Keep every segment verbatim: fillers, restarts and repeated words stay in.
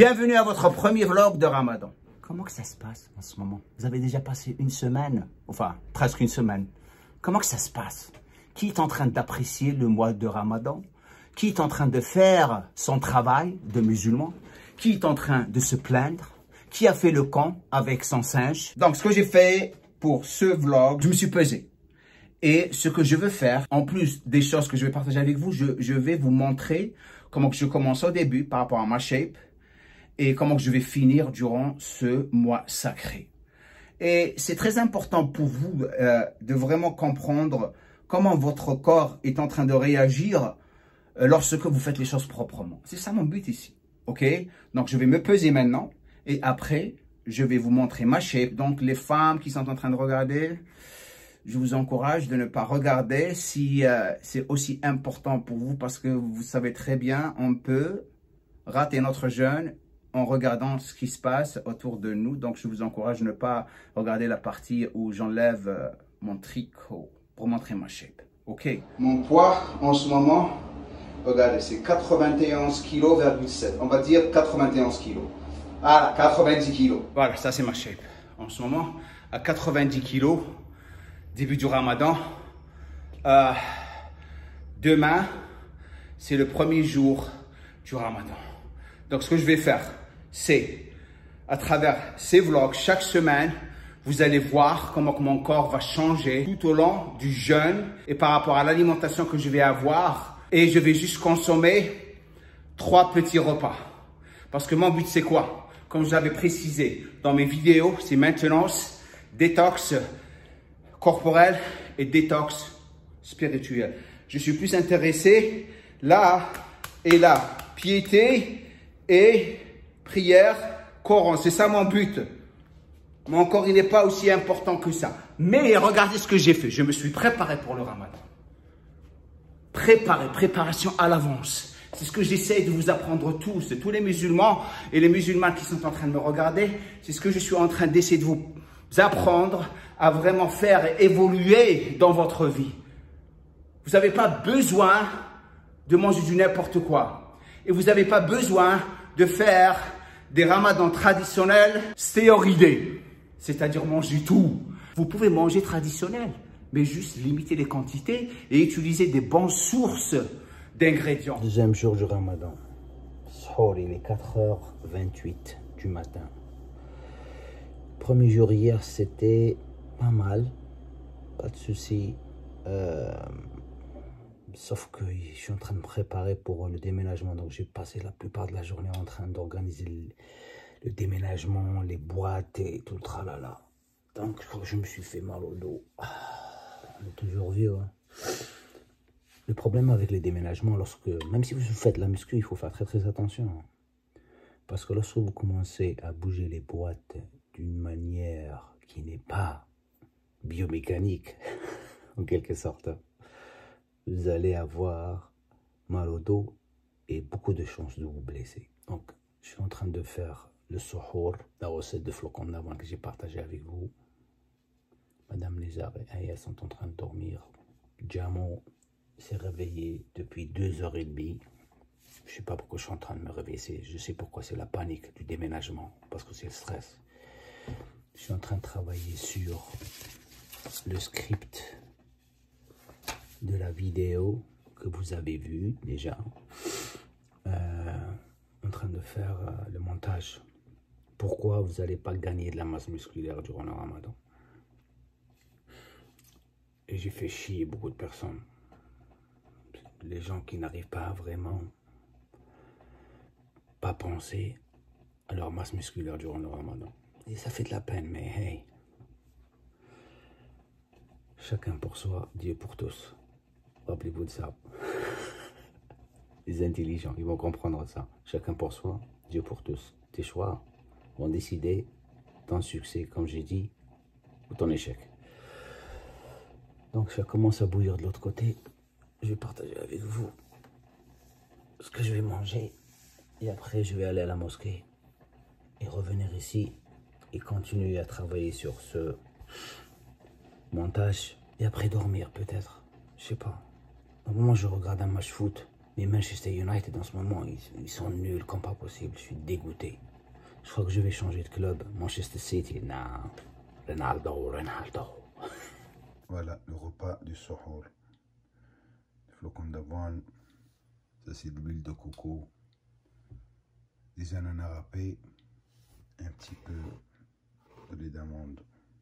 Bienvenue à votre premier vlog de Ramadan. Comment que ça se passe en ce moment? Vous avez déjà passé une semaine, enfin presque une semaine. Comment que ça se passe? Qui est en train d'apprécier le mois de Ramadan? Qui est en train de faire son travail de musulman? Qui est en train de se plaindre? Qui a fait le camp avec son singe? Donc ce que j'ai fait pour ce vlog, je me suis pesé. Et ce que je veux faire, en plus des choses que je vais partager avec vous, je, je vais vous montrer comment que je commence au début par rapport à ma shape et comment que je vais finir durant ce mois sacré. Et c'est très important pour vous euh, de vraiment comprendre comment votre corps est en train de réagir euh, lorsque vous faites les choses proprement. C'est ça mon but ici, ok? Donc je vais me peser maintenant et après, je vais vous montrer ma shape. Donc les femmes qui sont en train de regarder, je vous encourage de ne pas regarder si euh, c'est aussi important pour vous parce que vous savez très bien, on peut rater notre jeûne en regardant ce qui se passe autour de nous. Donc, je vous encourage de ne pas regarder la partie où j'enlève euh, mon tricot pour montrer ma shape. OK? Mon poids en ce moment, regardez, c'est quatre-vingt-onze virgule sept kilos. On va dire quatre-vingt-onze kilos. Ah, quatre-vingt-dix kilos. Voilà, ça c'est ma shape. En ce moment, à quatre-vingt-dix kilos. Début du Ramadan. Euh, demain, c'est le premier jour du Ramadan. Donc, ce que je vais faire, c'est, à travers ces vlogs, chaque semaine, vous allez voir comment mon corps va changer tout au long du jeûne et par rapport à l'alimentation que je vais avoir. Et je vais juste consommer trois petits repas. Parce que mon but, c'est quoi? Comme je l'avais précisé dans mes vidéos, c'est maintenance, détox corporel et détox spirituel. Je suis plus intéressé là et là, piété et prière, Coran. C'est ça mon but. Mon corps, il n'est pas aussi important que ça. Mais regardez ce que j'ai fait. Je me suis préparé pour le Ramadan. Préparé, préparation à l'avance. C'est ce que j'essaie de vous apprendre tous, tous les musulmans et les musulmanes qui sont en train de me regarder. C'est ce que je suis en train d'essayer de vous apprendre à vraiment faire évoluer dans votre vie. Vous n'avez pas besoin de manger du n'importe quoi. Et vous n'avez pas besoin de faire des ramadans traditionnels stéroïdés. C'est-à-dire manger tout. Vous pouvez manger traditionnel, mais juste limiter les quantités et utiliser des bonnes sources d'ingrédients. Deuxième jour du Ramadan. Sahur, il est quatre heures vingt-huit du matin. Premier jour hier, c'était pas mal, pas de souci. Euh, sauf que je suis en train de me préparer pour le déménagement, donc j'ai passé la plupart de la journée en train d'organiser le, le déménagement, les boîtes et tout le tralala. Donc je me suis fait mal au dos. On est toujours vieux. Hein. Le problème avec les déménagements, lorsque même si vous faites la muscu, il faut faire très très attention. Parce que lorsque vous commencez à bouger les boîtes d'une manière qui n'est pas biomécanique, en quelque sorte, vous allez avoir mal au dos et beaucoup de chances de vous blesser. Donc, je suis en train de faire le suhour, la recette de flocons d'avoine que j'ai partagée avec vous. Madame Lézard et Aya sont en train de dormir. Jamo s'est réveillé depuis deux heures et demie. Je ne sais pas pourquoi je suis en train de me réveiller. Je sais pourquoi c'est la panique du déménagement, parce que c'est le stress. Je suis en train de travailler sur le script de la vidéo que vous avez vue déjà. Euh, en train de faire euh, le montage. Pourquoi vous n'allez pas gagner de la masse musculaire durant le Ramadan? Et j'ai fait chier beaucoup de personnes. Les gens qui n'arrivent pas à vraiment pas penser à leur masse musculaire durant le Ramadan. Et ça fait de la peine, mais hey, chacun pour soi, Dieu pour tous. Rappelez-vous de ça. Les intelligents, ils vont comprendre ça. Chacun pour soi, Dieu pour tous. Tes choix vont décider ton succès, comme j'ai dit, ou ton échec. Donc ça commence à bouillir de l'autre côté. Je vais partager avec vous ce que je vais manger. Et après, je vais aller à la mosquée et revenir ici et continuer à travailler sur ce montage. Et après dormir peut-être. Je sais pas. Au moment où je regarde un match foot, Mais Manchester United en ce moment, ils, ils sont nuls comme pas possible. Je suis dégoûté. Je crois que je vais changer de club. Manchester City, non. Ronaldo, Ronaldo. Voilà le repas du suhoor. Flocons d'avoine, ça c'est de l'huile de coco, des ananas râpés, un petit peu de lait d'amande.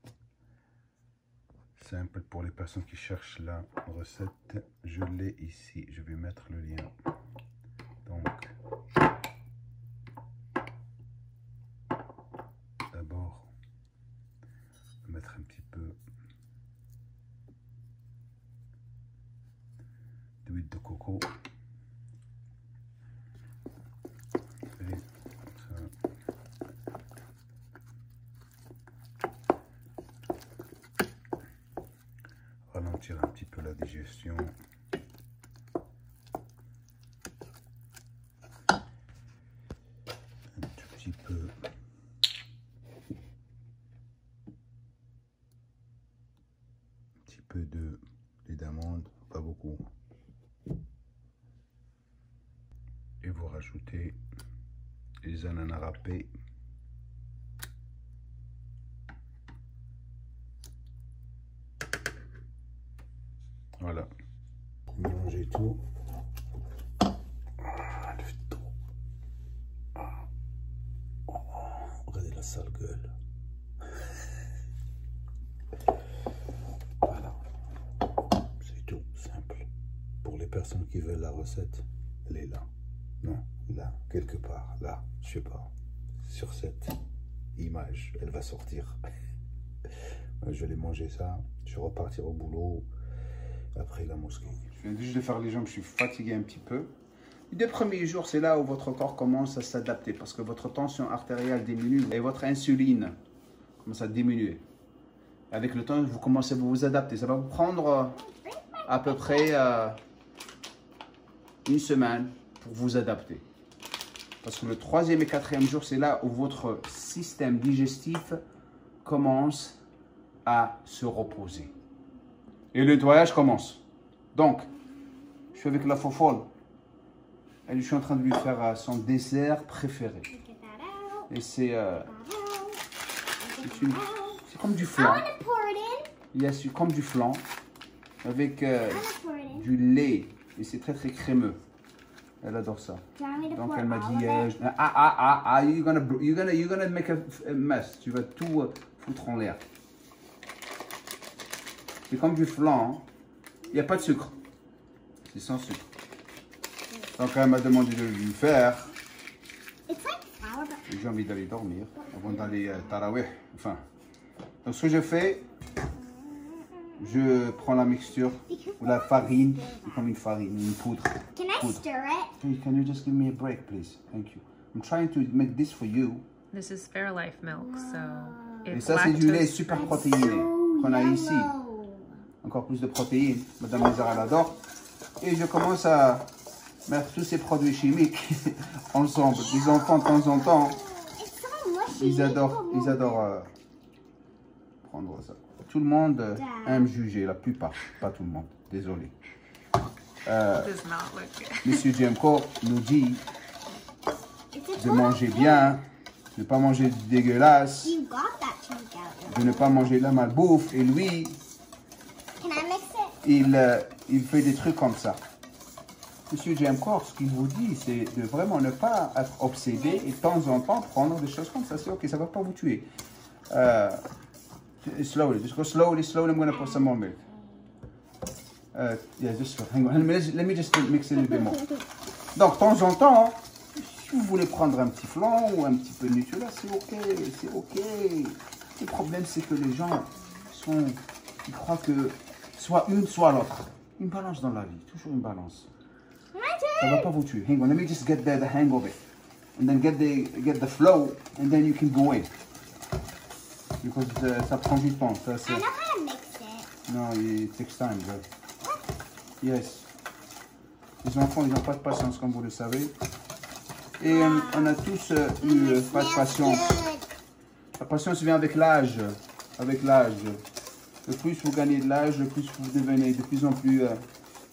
Simple pour les personnes qui cherchent la recette, je l'ai ici, je vais mettre le lien. Donc, d'abord, mettre un petit peu d'huile de coco. Et ça. Ralentir un petit peu la digestion. Un tout petit peu. Un petit peu de lait d'amande, pas beaucoup. Et vous rajoutez les ananas râpés. Voilà. Mélangez tout. Ah, le tout. Ah. Oh, regardez la sale gueule. Voilà. C'est tout, simple. Pour les personnes qui veulent la recette, elle est là. Non, là, quelque part, là, je sais pas. Sur cette image, elle va sortir. Je vais manger ça. Je vais repartir au boulot. Après la mosquée. Je viens juste de faire les jambes, je suis fatigué un petit peu. Les deux premiers jours, c'est là où votre corps commence à s'adapter parce que votre tension artérielle diminue et votre insuline commence à diminuer. Avec le temps, vous commencez à vous adapter. Ça va vous prendre à peu près euh, une semaine pour vous adapter. Parce que le troisième et quatrième jour, c'est là où votre système digestif commence à se reposer. Et le nettoyage commence. Donc, je suis avec la fofolle. Et je suis en train de lui faire euh, son dessert préféré. Et c'est euh, c'est comme du flan. Yes, c'est comme du flan. Avec euh, du lait. Et c'est très très crémeux. Elle adore ça. Donc elle m'a dit, euh, ah ah ah ah, you're gonna, you're gonna, you're gonna make a, a mess. Tu vas tout euh, foutre en l'air. C'est comme du flan, hein. Il n'y a pas de sucre. C'est sans sucre. Donc elle m'a demandé de lui faire. J'ai envie d'aller dormir avant d'aller à Tarawih. Enfin. Donc ce que je fais, je prends la mixture ou la farine, c'est comme une farine, une poudre. Can I poudre. stir it? Hey, can you just give me a break, please? Thank you. I'm trying to make this for you. This is Fairlife milk, so Et it's ça, c'est du lait lactose. super protéiné qu'on a ici. Encore plus de protéines. Madame Lézard, elle adore. Et je commence à mettre tous ces produits chimiques ensemble. Les enfants, de temps en temps, ils adorent, ils adorent euh, prendre ça. Tout le monde euh, aime juger, la plupart. Pas tout le monde, désolé. Euh, Does not look good. Monsieur Jemko nous dit de manger bien, de ne pas manger du dégueulasse, You got that chunk out. de ne pas manger la malbouffe. Et lui, Can I mix it? il, euh, il fait des trucs comme ça. Monsieur Jemko, ce qu'il vous dit, c'est de vraiment ne pas être obsédé et de temps en temps prendre des choses comme ça. C'est ok, ça ne va pas vous tuer. Euh, slowly, just go slowly, slowly. I'm going to put some more milk. Uh, yeah, just hang on. Let me, let me just mix it a little bit more. Donc, de temps en temps, si vous voulez prendre un petit flan ou un petit peu de Nutella, c'est ok, c'est ok. Le problème, c'est que les gens sont, ils croient que soit une, soit l'autre. Une balance dans la vie, toujours une balance. Ça va pas vous tuer. Hang on, let me just get the, the hang of it, and then get the get the flow, and then you can go in. Because uh, ça prend du temps. Ça, I c'est... know how to mix it. Non, it takes time, girl. Yes. Les enfants, ils n'ont pas de patience, comme vous le savez. Et euh, on a tous euh, eu euh, pas de patience. La patience vient avec l'âge. Avec l'âge. Le plus vous gagnez de l'âge, le plus vous devenez de plus en plus euh,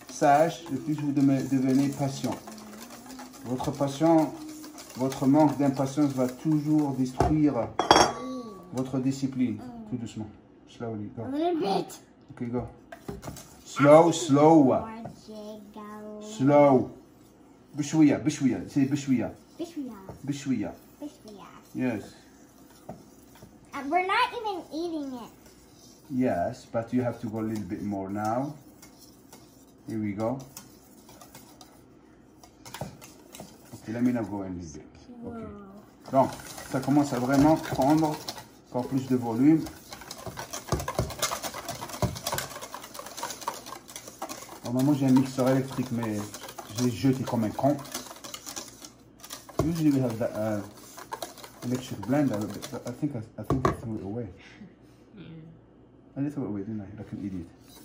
sage, le plus vous devenez patient. Votre passion, votre manque d'impatience va toujours détruire votre discipline. Tout doucement. Slowly, go. A little bit. Okay, go. Slow, slow. More jiggle. Slow. بشوية, بشوية. Say بشوية. Bishwiya. بشوية. Bishwiya. Yes. Uh, we're not even eating it. Yes, but you have to go a little bit more now. Here we go. Okay, let me now go a little bit. Okay. Donc, ça commence à vraiment prendre encore plus de volume. Normalement, j'ai un mixeur électrique, mais je l'ai jeté comme un con. Usually we have the uh, electric blender, but I think I, I think I threw it away. I did throw it away, didn't I? Like an idiot.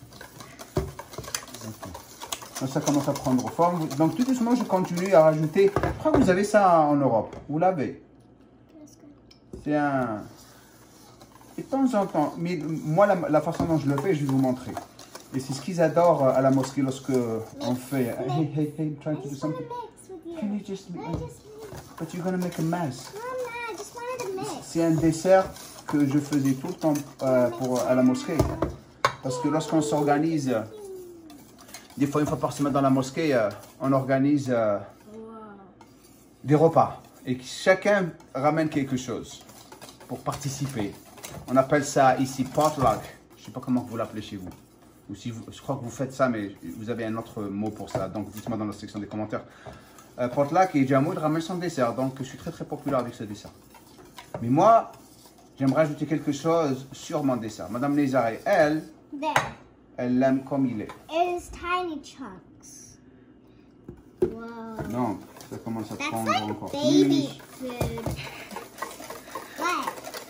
Okay. Donc ça commence à prendre forme. Donc tout doucement, je continue à rajouter. Pourquoi vous avez ça en Europe? Vous l'avez? C'est un... Et de temps en temps, mais moi, la, la façon dont je le fais, je vais vous montrer. Et c'est ce qu'ils adorent à la mosquée lorsque on fait. Hey, hey, hey, I'm trying to do something. Can you just? But you're gonna make a mess. Mama, I just wanted to mix. C'est un dessert que je faisais tout le temps euh, pour à la mosquée, parce que lorsqu'on s'organise, des fois une fois par semaine dans la mosquée, euh, on organise euh, des repas et chacun ramène quelque chose pour participer. On appelle ça ici potluck. Je sais pas comment vous l'appelez chez vous. Ou si vous, je crois que vous faites ça, mais vous avez un autre mot pour ça. Donc dites-moi dans la section des commentaires. Euh, potluck et Jamoud ramène son dessert. Donc je suis très très populaire avec ce dessert. Mais moi, j'aimerais ajouter quelque chose sur mon dessert. Madame Nézaré, elle, There. elle l'aime comme il est. It is tiny chunks. Whoa. Donc ça commence à That's prendre like encore baby plus. food. What?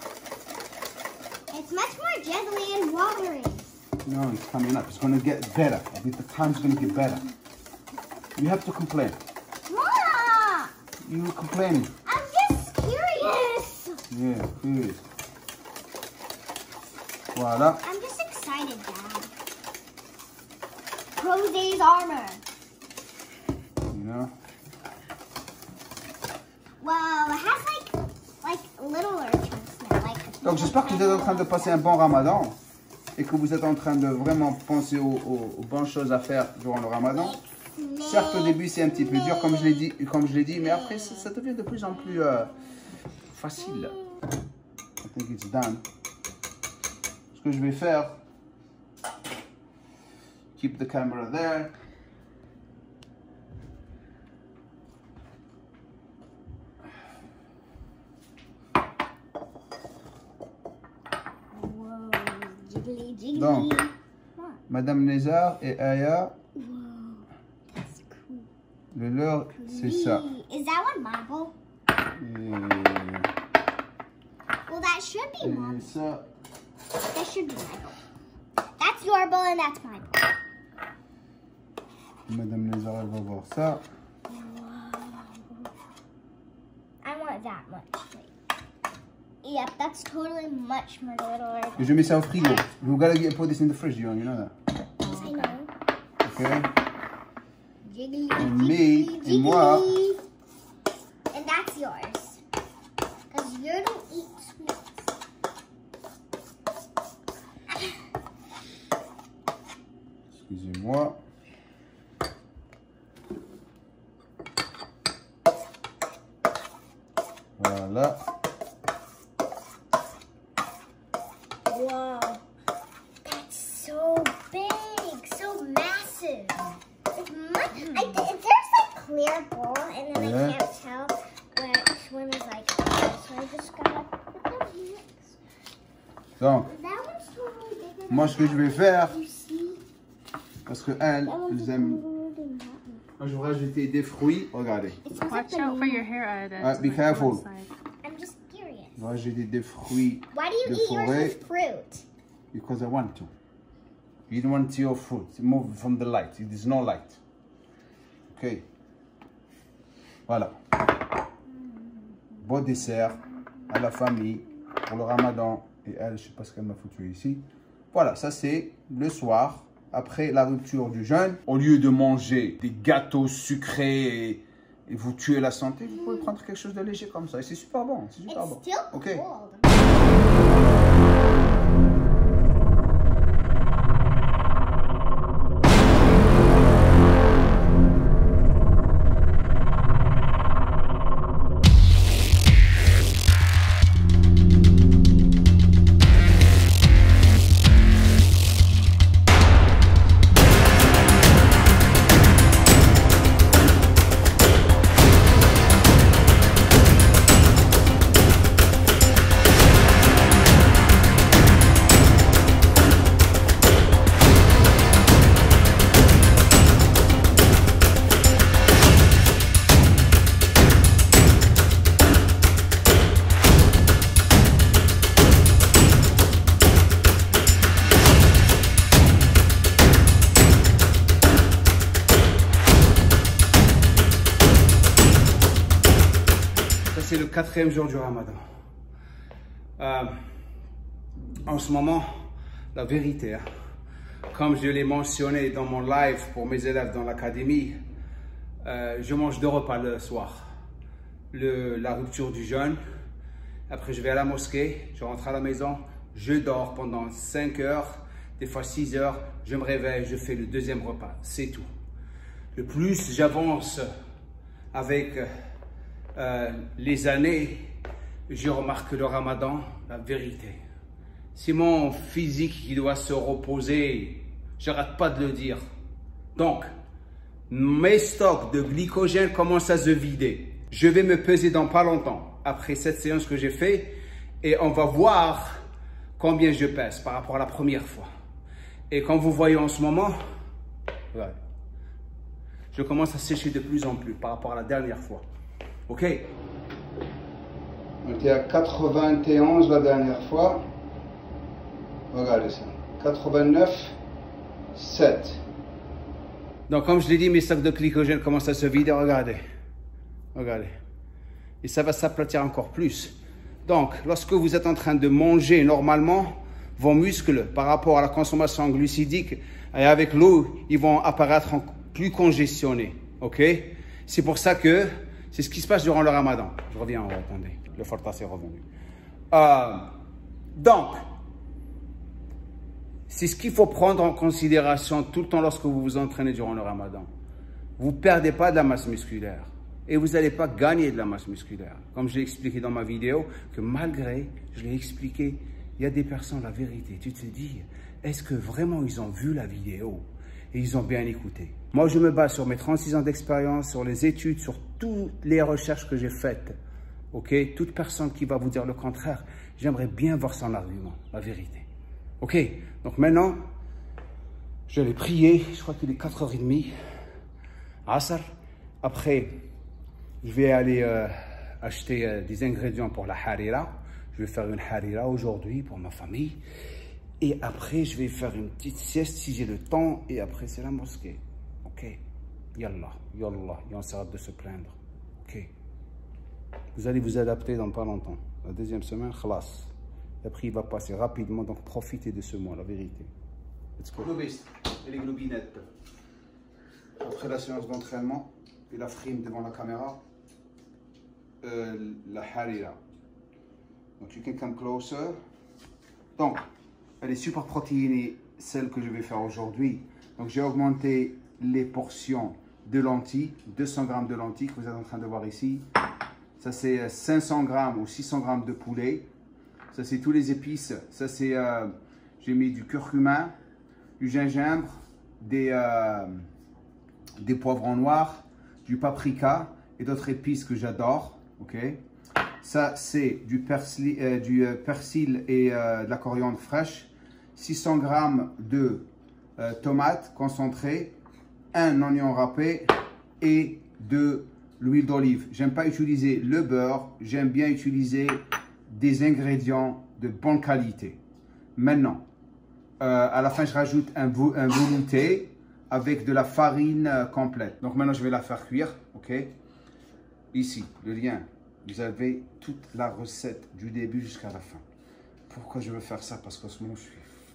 It's much more jiggly and watery. No, it's coming up. It's going to get better. With the time, it's going to get better. You have to complain. Mama! You complaining. I'm just curious. Yeah, good. Voilà. I'm just excited, Dad. Jose's armor. You know. Wow, it has like, like littler chunks now. Like. Donc j'espère que vous êtes en train de passer un bon ramadan et que vous êtes en train de vraiment penser aux, aux, aux bonnes choses à faire durant le ramadan. Certes, au début, c'est un petit peu dur, comme je l'ai dit, comme je l'ai dit, mais après, ça, ça devient de plus en plus euh, facile. I think it's done. Ce que je vais faire, keep the camera there. Whoa, jiggly, jiggly. Donc, Madame Nézar et Aya, Whoa, that's cool. le leur, c'est ça. Is that one marble? Et, Well, that should be marble. et ça, That should be marble. That's your bowl and that's my bowl. Madame Nézar, elle va voir ça. I want that much. Wait. Yep, that's totally much more littler. Et je mets ça au frigo. You gotta get, put this in the fridge, you know that. I know. Okay? Jiggly, And jiggly, me, jiggly. et moi. And that's yours. Because you don't eat sweets. Excusez-moi. Voilà. Whoa. That's so big, so massive. It's much, I, th- there's like clear bowl, and then Yeah. I can't tell which one is like, so I just gotta put them next. Donc, That one's totally bigger than moi, ce que je vais that faire, one. You see? parce que elles, That one's elles aiment. totally than that one. Moi, je vais rajouter des fruits. Regardez. It smells Watch like out for banana. your hair, Ed. Uh, be careful. I'm just curious. Je vais rajouter des fruits Why do you de eat yours forêt. with fruit? Because I want to. You don't want your fruit. Move from the light. It is no light. Ok. Voilà. Beau dessert à la famille pour le ramadan. Et elle, je sais pas ce qu'elle m'a foutu ici. Voilà, ça c'est le soir après la rupture du jeûne, au lieu de manger des gâteaux sucrés et, et vous tuer la santé, vous pouvez prendre quelque chose de léger comme ça. Et c'est super bon, c'est super bon. Still Ok. cold. C'est le quatrième jour du Ramadan. Euh, en ce moment, la vérité, hein, comme je l'ai mentionné dans mon live pour mes élèves dans l'académie, euh, je mange deux repas le soir. Le, la rupture du jeûne, après je vais à la mosquée, je rentre à la maison, je dors pendant cinq heures, des fois six heures, je me réveille, je fais le deuxième repas, c'est tout. Le plus j'avance avec Euh, les années, je remarque le Ramadan, la vérité. C'est mon physique qui doit se reposer. Je n'arrête pas de le dire. Donc, mes stocks de glycogène commencent à se vider. Je vais me peser dans pas longtemps, après cette séance que j'ai fait, et on va voir combien je pèse par rapport à la première fois. Et comme vous voyez en ce moment, voilà, je commence à sécher de plus en plus par rapport à la dernière fois. Ok. On était à quatre-vingt-onze la dernière fois. Regardez ça. quatre-vingt-neuf virgule sept. Donc, comme je l'ai dit, mes stocks de glycogène commencent à se vider. Regardez. Regardez. Et ça va s'aplatir encore plus. Donc, lorsque vous êtes en train de manger normalement, vos muscles, par rapport à la consommation glucidique, et avec l'eau, ils vont apparaître plus congestionnés. Ok. C'est pour ça que c'est ce qui se passe durant le Ramadan. Je reviens, attendez. Le Fortas est revenu. Euh, donc, c'est ce qu'il faut prendre en considération tout le temps lorsque vous vous entraînez durant le Ramadan. Vous ne perdez pas de la masse musculaire. Et vous n'allez pas gagner de la masse musculaire. Comme je l'ai expliqué dans ma vidéo, que malgré, je l'ai expliqué, il y a des personnes, la vérité, tu te dis, est-ce que vraiment ils ont vu la vidéo et ils ont bien écouté? Moi, je me base sur mes trente-six ans d'expérience, sur les études, sur toutes les recherches que j'ai faites. Ok? Toute personne qui va vous dire le contraire, j'aimerais bien voir son argument, la vérité. Ok? Donc maintenant, je l'ai prié, je crois qu'il est quatre heures trente, Asr. Après, je vais aller euh, acheter euh, des ingrédients pour la harira. Je vais faire une harira aujourd'hui pour ma famille. Et après, je vais faire une petite sieste si j'ai le temps. Et après, c'est la mosquée. Ok? Yallah, yallah. Et on s'arrête de se plaindre. Ok? Vous allez vous adapter dans pas longtemps. La deuxième semaine, khalas. Après, il va passer rapidement. Donc, profitez de ce mois, la vérité. Let's go. Globiste et les globinettes. Après la séance d'entraînement et la frime devant la caméra, euh, la harira. Donc, you can come closer. Donc, elle est super protéinée, celle que je vais faire aujourd'hui. Donc, j'ai augmenté les portions de lentilles, deux cents grammes de lentilles que vous êtes en train de voir ici. Ça, c'est cinq cents grammes ou six cents grammes de poulet. Ça, c'est tous les épices. Ça, c'est, euh, j'ai mis du curcuma, du gingembre, des, euh, des poivrons noirs, du paprika et d'autres épices que j'adore. Ok. Ça, c'est du persil, euh, du euh, persil et euh, de la coriandre fraîche. six cents grammes de euh, tomates concentrées, un oignon râpé et de l'huile d'olive. J'aime pas utiliser le beurre, j'aime bien utiliser des ingrédients de bonne qualité. Maintenant, euh, à la fin, je rajoute un, un velouté avec de la farine euh, complète. Donc maintenant, je vais la faire cuire, ok? Ici, le lien. Vous avez toute la recette du début jusqu'à la fin. Pourquoi je veux faire ça? Parce qu'en ce moment, je suis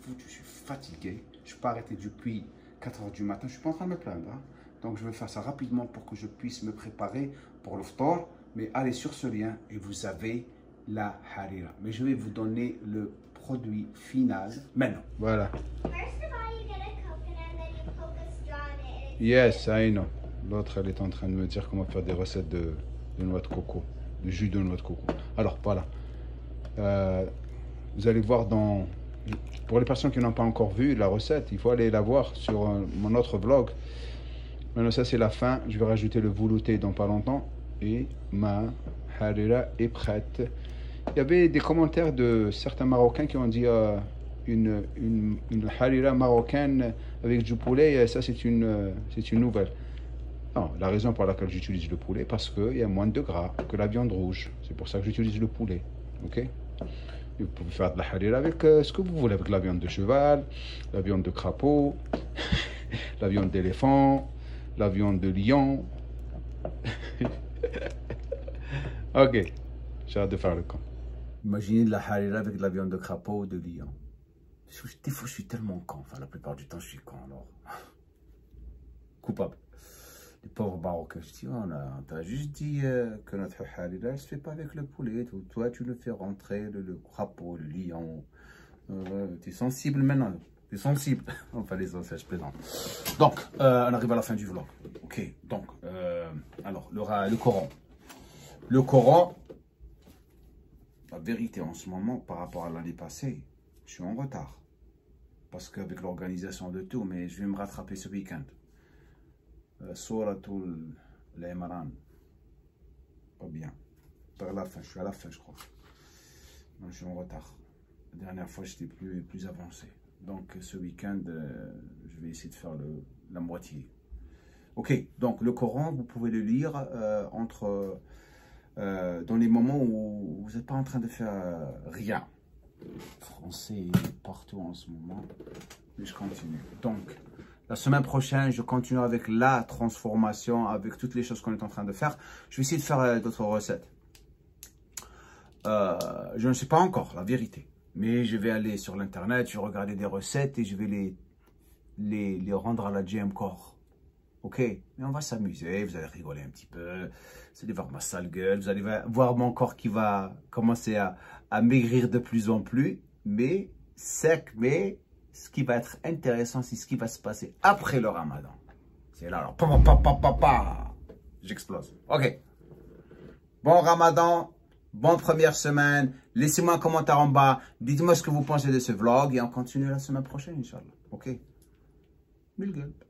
foutu, je suis fatigué. Je ne suis pas arrêté depuis quatre heures du matin. Je ne suis pas en train de me plaindre. Hein. Donc, je vais faire ça rapidement pour que je puisse me préparer pour le ftor. Mais allez sur ce lien et vous avez la harira. Mais je vais vous donner le produit final maintenant. Voilà. First of all, you get a coconut and then you poke a straw in it. Yes, I know. L'autre, elle est en train de me dire comment faire des recettes de, de noix de coco, de jus de noix de coco. Alors, voilà. Euh, vous allez voir dans... Pour les personnes qui n'ont pas encore vu la recette, il faut aller la voir sur euh, mon autre vlog. Maintenant, ça, c'est la fin. Je vais rajouter le velouté dans pas longtemps. Et ma harira est prête. Il y avait des commentaires de certains Marocains qui ont dit euh, une, une, une harira marocaine avec du poulet, et ça, c'est une, c'est une nouvelle. Non, la raison pour laquelle j'utilise le poulet, parce qu'il y a moins de gras que la viande rouge. C'est pour ça que j'utilise le poulet. Ok? Vous pouvez faire de la harira avec euh, ce que vous voulez, avec la viande de cheval, la viande de crapaud, la viande d'éléphant, la viande de lion. Ok, j'ai hâte de faire le camp. Imaginez de la harira avec de la viande de crapaud ou de lion. Des fois, je suis tellement con. Enfin, la plupart du temps, je suis con, alors. Coupable. Les pauvres Marocains, je dis, on a, t'as juste dit euh, que notre harira, elle se fait pas avec le poulet. Toi, tu le fais rentrer, le, le crapaud, le lion. Euh, tu es sensible maintenant. Tu es sensible. Enfin, les autres, je plaisante. Donc, euh, on arrive à la fin du vlog. Ok, donc, euh, alors, le, le Coran. Le Coran, la vérité en ce moment, par rapport à l'année passée, je suis en retard. Parce qu'avec l'organisation de tout, mais je vais me rattraper ce week-end. Euh, Souratul Imran. Pas bien. Vers la fin, je suis à la fin, je crois. Donc, je suis en retard. La dernière fois, j'étais plus, plus avancé. Donc, ce week-end, euh, je vais essayer de faire le, la moitié. Ok, donc le Coran, vous pouvez le lire euh, entre... Euh, dans les moments où vous n'êtes pas en train de faire euh, rien. Français partout en ce moment. Mais je continue. Donc, la semaine prochaine, je continue avec la transformation, avec toutes les choses qu'on est en train de faire. Je vais essayer de faire euh, d'autres recettes. Euh, je ne sais pas encore, la vérité. Mais je vais aller sur l'internet, je vais regarder des recettes et je vais les, les, les rendre à la J M Core. Ok, mais on va s'amuser, vous allez rigoler un petit peu, vous allez voir ma sale gueule, vous allez voir mon corps qui va commencer à, à maigrir de plus en plus, mais sec, mais ce qui va être intéressant, c'est ce qui va se passer après le Ramadan. C'est là, alors, pa, pa, pa, pa, pa, j'explose. Ok, bon Ramadan, bonne première semaine, laissez-moi un commentaire en bas, dites-moi ce que vous pensez de ce vlog et on continue la semaine prochaine, Inch'Allah. Ok, mille gueules.